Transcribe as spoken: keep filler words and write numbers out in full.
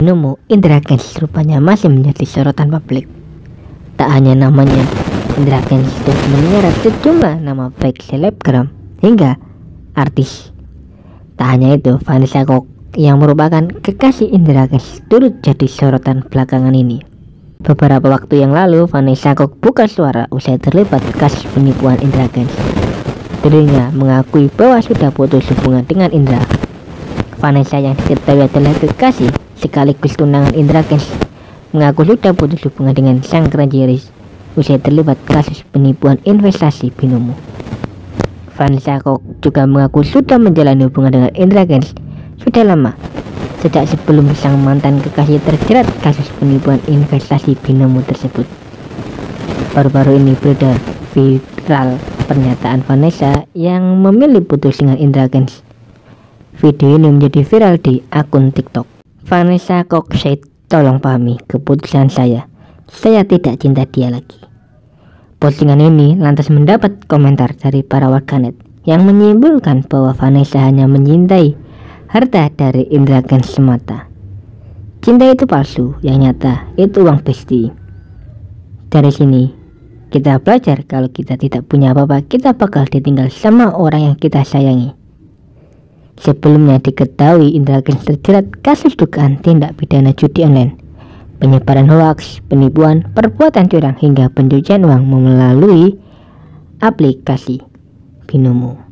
Binomo Indra Kents rupanya masih menjadi sorotan publik. Tak hanya namanya, Indra Kents sudah menyeret sejumlah nama baik selebgram hingga artis. Tak hanya itu, Vanessa Koch yang merupakan kekasih Indra Kents turut jadi sorotan belakangan ini. Beberapa waktu yang lalu, Vanessa Koch buka suara usai terlibat kasus penipuan Indra Kents. Dirinya mengakui bahwa sudah putus hubungan dengan Indra. Vanessa yang diketahui adalah kekasih sekaligus tunangan Indra Kents mengaku sudah putus hubungan dengan sang Crazy usai terlibat kasus penipuan investasi Binomo. Vanessa Koch juga mengaku sudah menjalani hubungan dengan Indra Kents sudah lama, sejak sebelum sang mantan kekasih terjerat kasus penipuan investasi Binomo tersebut. Baru-baru ini beredar viral pernyataan Vanessa yang memilih putus dengan Indra Kents. Video ini menjadi viral di akun TikTok. Vanessa Koch said, "Tolong pahami keputusan saya. Saya tidak cinta dia lagi." Postingan ini lantas mendapat komentar dari para warganet yang menyimpulkan bahwa Vanessa hanya mencintai harta dari Indra Kents semata. Cinta itu palsu, yang nyata itu uang besti. Dari sini kita belajar kalau kita tidak punya apa-apa, kita bakal ditinggal sama orang yang kita sayangi. Sebelumnya diketahui Indra Kents terjerat kasus dugaan tindak pidana judi online, penyebaran hoaks, penipuan, perbuatan curang hingga pencucian uang melalui aplikasi Binomo.